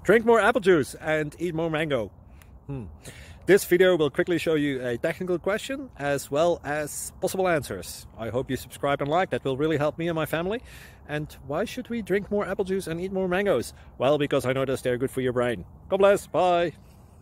Drink more apple juice and eat more mango. This video will quickly show you a technical question as well as possible answers. I hope you subscribe and like, that will really help me and my family. And why should we drink more apple juice and eat more mangoes? Well, because I noticed they're good for your brain. God bless, bye!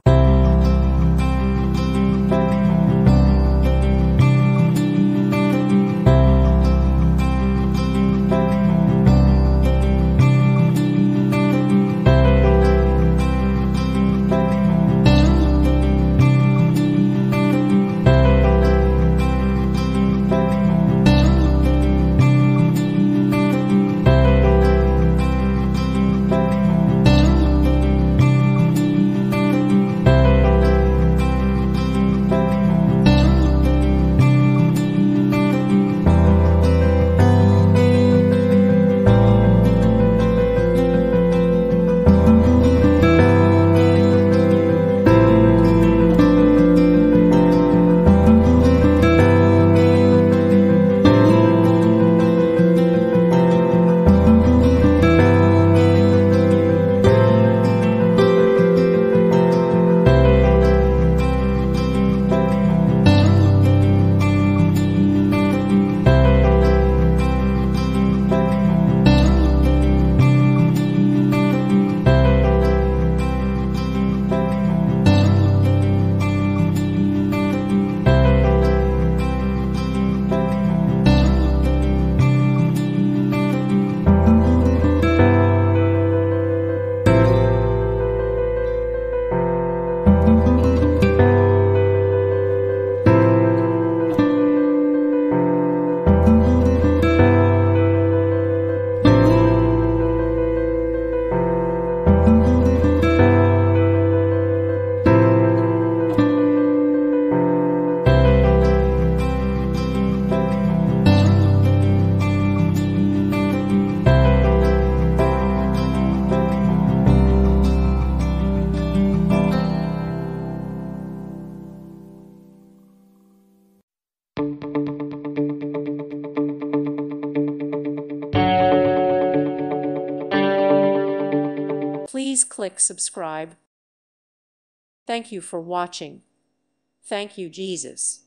Please click subscribe. Thank you for watching. Thank you, Jesus.